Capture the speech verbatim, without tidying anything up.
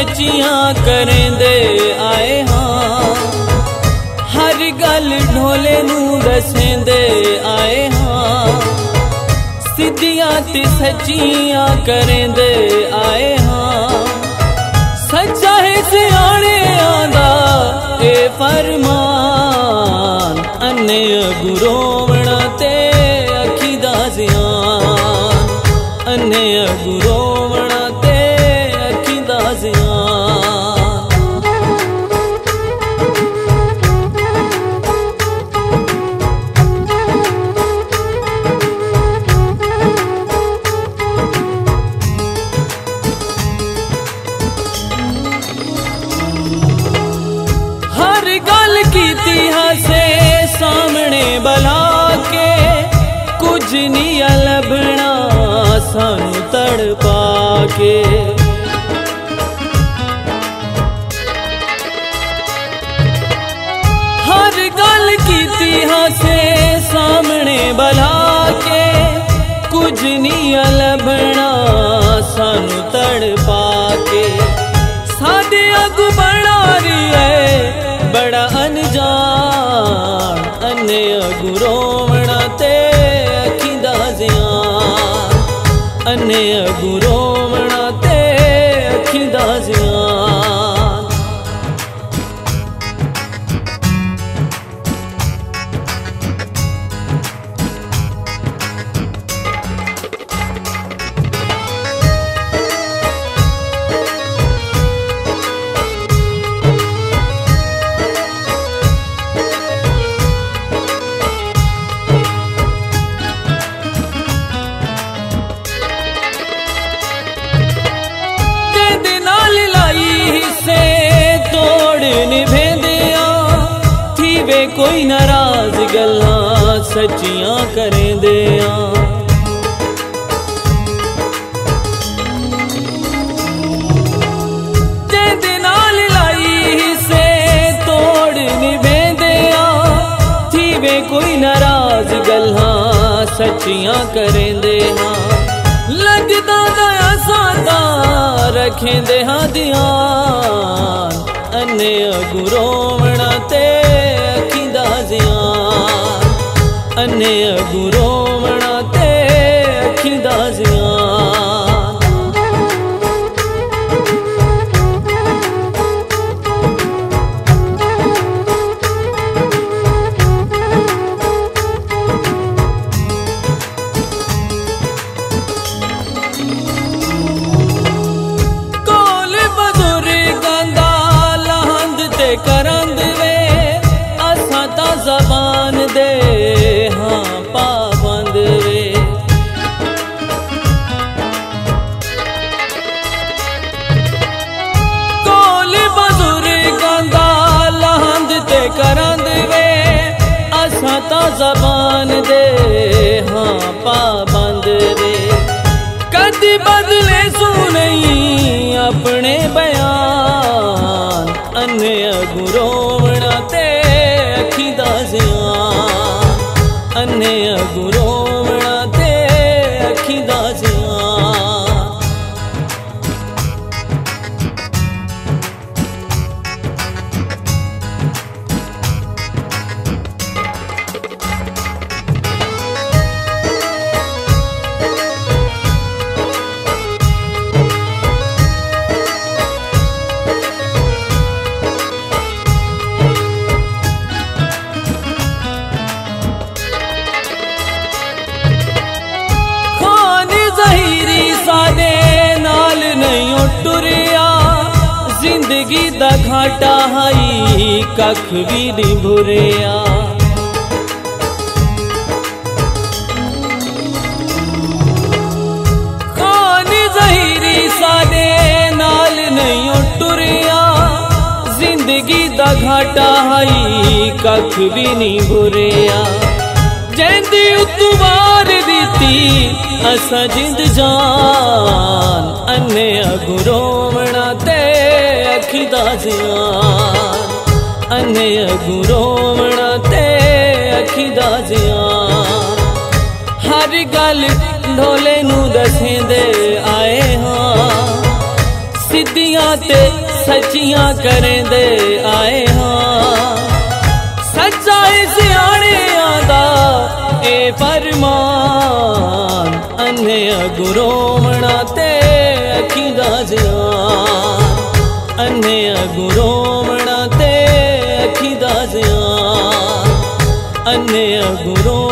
सच्चियां करेंदे आए हाँ, हर गल ढोले नू दसेंदे आए हाँ, सिद्धियां ते सच्चियां करेंदे आए हाँ। सच्चा है सियाणे आंदा ए फरमान, अन्ने अगू रोवणा ते अखी दा ज़ियान, अन्ने अगू रोवणा ते अखी दा ज़ियान। हर गल कीती हसे सामने बला के, कुछ नहीं लभना सानू तड़पा के। हर गल कीती हसे सामने बला के, कुछ नहीं लभना सानू तड़पा के। सादे अगू बना रही है बड़ा अनजान, अन्ने अगू रोवणा ते अखी दा ज़ियान, अन्ने अगू रोवणा ते अखी दा ज़ियान। कोई नाराज गल्लां सच्चियां करेंदे आं, तेरे नाल लाई हिस्से तोड़ निभेंदे आं। थी वे कोई नाराज गल्लां सच्चियां करेंदे हां, लगदा दया सादा रखेंदे हां ध्यान, अन्ने अगू रोवणा ते अखी दा ज़ियान, अन्ने अगू रोवणा ते अखी दा ज़ियान। कोल बजुर्गां दा लहंद ते करंद वे, असां ता ज़बान दे हाँ पाबंद वे। कोल बजुर्गां दा लहंद ते करंद वे, असां ता ज़बान दे हाँ पाबंद वे। कदी बदले सुनई अपने बयान, अन्ने अगू रोवणा ते अखी दा ज़ियान, अन्ने अगू रोवणा ते अखी दा ज़ियान। टुरिया जिंदगी दा घाटा हाई कख भी नहीं भुरिया। खान ज़हीरी सादे नाल नहीं टुरिया, जिंदगी दा घाटा हाई कख भी नहीं भुरिया। जैंदी उतवार दीती असा जिंद जान, अन्ने अगू रोवणा ते अखी दा ज़ियान, अन्ने अगू रोवणा ते अखी दा ज़ियान। हर गल ढोले नू दसेंदे आए हाँ, सिद्धियां ते सच्चियां करें दे आए हाँ। सच्चाई सियाणे आदा ए फरमान, अन्ने अगुरोमणा ते अखी दा ज़ियान, अन्ने अगुरोमणा ते अखी दा ज़ियान, अन्ने अगुरो